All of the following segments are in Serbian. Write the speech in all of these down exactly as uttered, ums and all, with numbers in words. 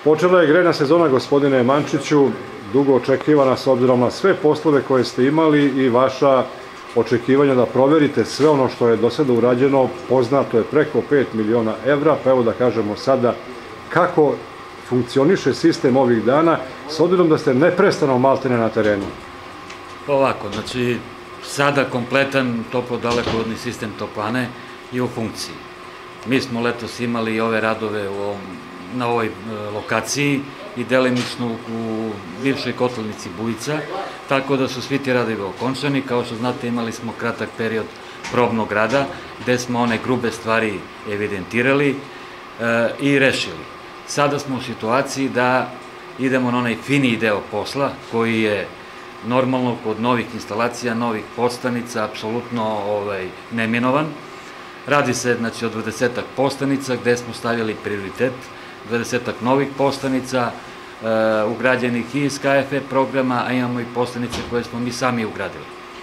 Počela je grejna sezona, gospodine Mančiću, dugo očekivana s obzirom na sve poslove koje ste imali i vaša očekivanja da proverite sve ono što je do sada urađeno. Poznato je preko pet miliona evra, pa evo da kažemo sada kako funkcioniše sistem ovih dana, s obzirom da ste neprestano maltene na terenu. Ovako, znači, sada kompletan toplo-dalekovodni sistem toplane je u funkciji. Mi smo letos imali ove radove na ovoj lokaciji i delimično u bivšoj kotlovnici Bujica, tako da su svi ti radovi okončani. Kao što znate, imali smo kratak period probnog rada, gde smo one grube stvari evidentirali i rešili. Sada smo u situaciji da idemo na onaj finiji deo posla, koji je normalno kod novih instalacija, novih postanica, apsolutno neminovan. Radi se, znači, o dvadesetak postanica gde smo stavili prioritet, dvadesetak novih postanica ugrađenih i iz K F E programa, a imamo i postanice koje smo mi sami ugradili.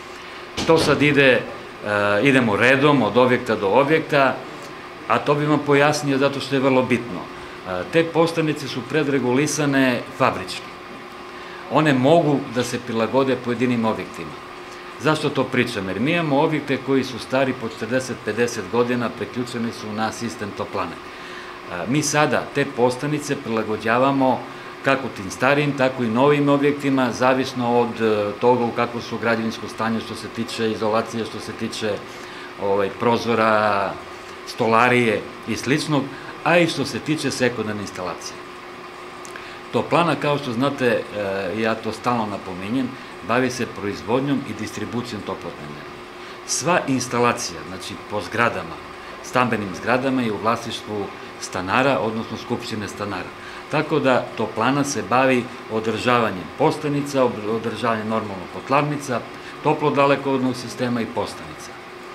To sad ide, idemo redom od objekta do objekta, a to bi vam pojasnio zato što je vrlo bitno. Te postanice su predregulisane fabrički. One mogu da se prilagode pojedinim objektima. Zašto to pričam? Jer mi imamo objekte koji su stari po četrdeset do pedeset godina, preključeni su na sistem toplane. Mi sada te postanice prilagođavamo kako tim starijim, tako i novim objektima, zavisno od toga u kako su građevinsko stanje što se tiče izolacije, što se tiče prozora, stolarije i sličnog, a i što se tiče sekundarne instalacije. Toplana, kao što znate, ja to stalno napominjem, bavi se proizvodnjom i distribucijom toplotne energije. Sva instalacija, znači po zgradama, stambenim zgradama je u vlasništvu stanara, odnosno skupštine stanara. Tako da toplana se bavi održavanjem postanica, održavanjem normalno kotlarnica, toplo-dalekovodnog sistema i postanica.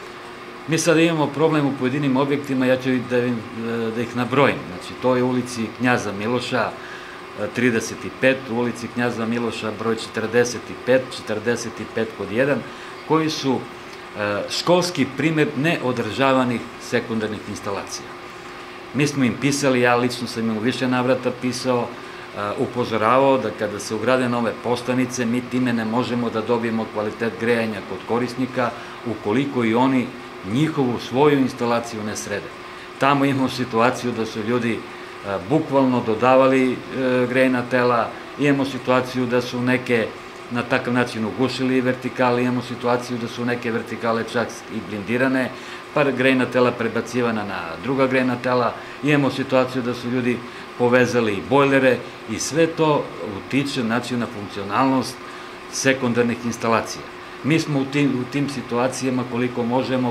Mi sada imamo problem u pojedinim objektima, ja ću da ih nabrojim. Znači, to je u ulici Knjaza Miloša trideset i pet, u ulici Knjaza Miloša broj četrdeset i pet, četrdeset i pet kod jedan, koji su školski primer neodržavanih sekundarnih instalacija. Mi smo im pisali, ja lično sam im u više navrata pisao, upozoravao da kada se ugrade nove postanice, mi time ne možemo da dobijemo kvalitet grejanja kod korisnika ukoliko i oni njihovu svoju instalaciju ne srede. Tamo imamo situaciju da su ljudi bukvalno dodavali grejna tela, imamo situaciju da su neke na takav način ugušili vertikale, imamo situaciju da su neke vertikale čak i blindirane, pa grejna tela prebacivana na druga grejna tela, imamo situaciju da su ljudi povezali bojlere i sve to utiče na funkcionalnost sekundarnih instalacija. Mi smo u tim situacijama koliko možemo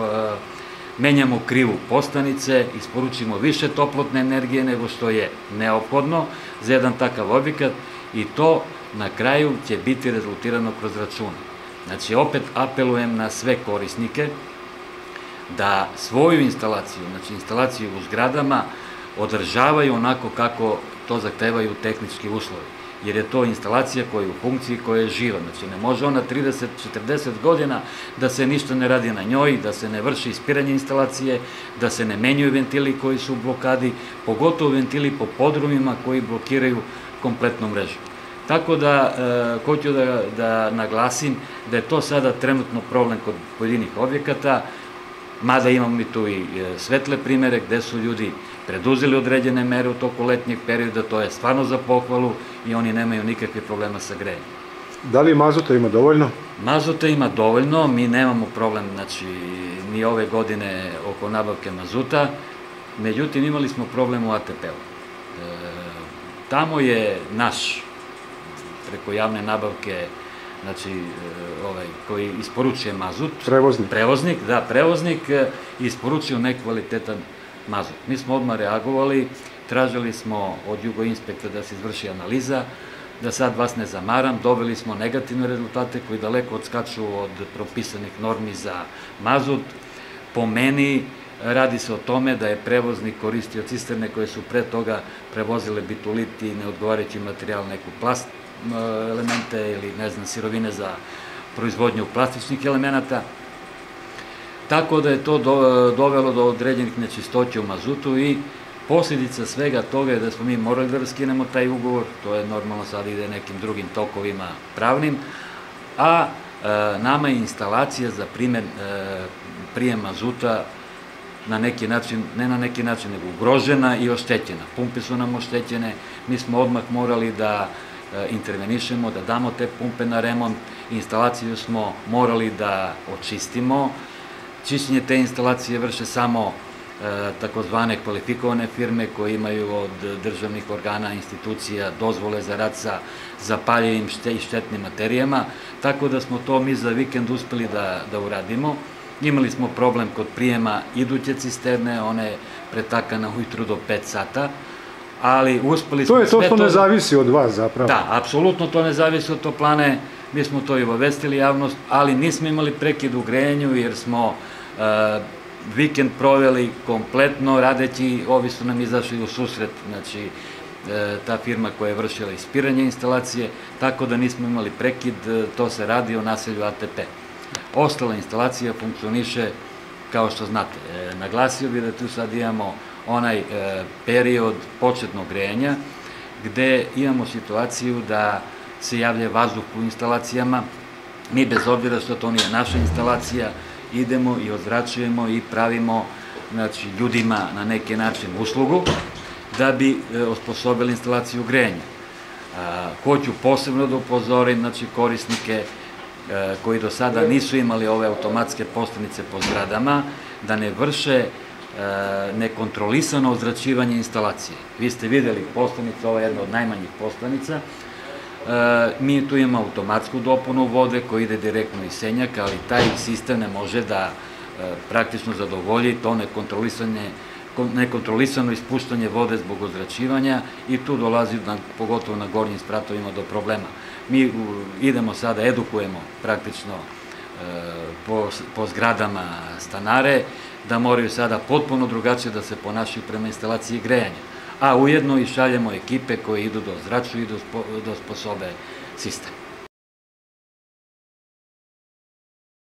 menjamo krivu postanice, isporučimo više toplotne energije nego što je neophodno za jedan takav objekat i to na kraju će biti rezultirano kroz račune. Znači, opet apelujem na sve korisnike da svoju instalaciju, znači instalaciju u zgradama, održavaju onako kako to zahtevaju tehnički uslovi. Jer je to instalacija koja je u funkciji, koja je živa. Znači, ne može ona trideset do četrdeset godina da se ništa ne radi na njoj, da se ne vrši ispiranje instalacije, da se ne menjuju ventili koji su u blokadi, pogotovo ventili po podrumima koji blokiraju kompletnu mrežu. Tako da, hoću da naglasim da je to sada trenutno problem kod pojedinih objekata, mada imamo mi tu i svetle primere gde su ljudi preduzeli određene mere u toku letnjeg perioda, to je stvarno za pohvalu i oni nemaju nikakve problema sa grejanjem. Da li mazuta ima dovoljno? Mazuta ima dovoljno, mi nemamo problem, znači, ni ove godine oko nabavke mazuta, međutim imali smo problem u A T P-u. Tamo je naš, preko javne nabavke, znači, koji isporučuje mazut, prevoznik, prevoznik, da, prevoznik, isporučio nekvalitetan mazut. Mi smo odmah reagovali, tražili smo od Jugoinspekta da se izvrši analiza, da sad vas ne zamaram, dobili smo negativne rezultate koji daleko odskaču od propisanih normi za mazut. Po meni radi se o tome da je prevoznik koristio cisterne koje su pre toga prevozile bitulit i neodgovarajući materijal, neku plast elemente ili, ne znam, sirovine za proizvodnju plastičnih elemenata. Tako da je to dovelo do određenih nečistoća u mazutu i posljedica svega toga je da smo mi morali da raskinemo taj ugovor, to je normalno sad ide nekim drugim tokovima pravnim, a nama je instalacija za prijem mazuta na neki način, ne na neki način, nego ugrožena i oštećena. Pumpe su nam oštećene, mi smo odmah morali da intervenišemo, da damo te pumpe na remont, instalaciju smo morali da očistimo. Čišćenje te instalacije vrše samo takozvane kvalifikovane firme koje imaju od državnih organa, institucija, dozvole za rad sa zapaljivim i štetnim materijama, tako da smo to mi za vikend uspeli da uradimo. Imali smo problem kod prijema iduće cisterne, ona je pretakana ujutru do pet sata, ali uspeli smo sve to... To je to što ne zavisi od vas zapravo. Da, apsolutno to ne zavisi od toplane, mi smo to i obavestili javnost, ali nismo imali prekid u grejanju jer smo vikend proveli kompletno radeći, ovi su nam izašli u susret, znači ta firma koja je vršila ispiranje instalacije, tako da nismo imali prekid, to se radi o naselju A T P. Ostala instalacija funkcioniše kao što znate. Naglasio bih da tu sad imamo onaj period početnog grejanja, gde imamo situaciju da se javlja vazduh u instalacijama. Mi, bez obzira što to nije naša instalacija, idemo i ozračujemo i pravimo ljudima na neki način uslugu da bi osposobili instalaciju grejanja. Hoću posebno da upozorim korisnike koji do sada nisu imali ove automatske postanice po zgradama, da ne vrše nekontrolisano ozračivanje instalacije. Vi ste videli postanica, ovo je jedna od najmanjih postanica. Mi tu imamo automatsku dopunu vode koja ide direktno iz senjaka, ali taj sistem ne može da praktično zadovolji to nekontrolisano ispuštanje vode zbog ozračivanja i tu dolazi, pogotovo na gornjim spratovima, do problema. Mi idemo sada, edukujemo praktično po zgradama stanare, da moraju sada potpuno drugačije da se ponašaju prema instalaciji grejanja. A ujedno i šaljemo ekipe koje idu da ozračuju i da osposobe sistem.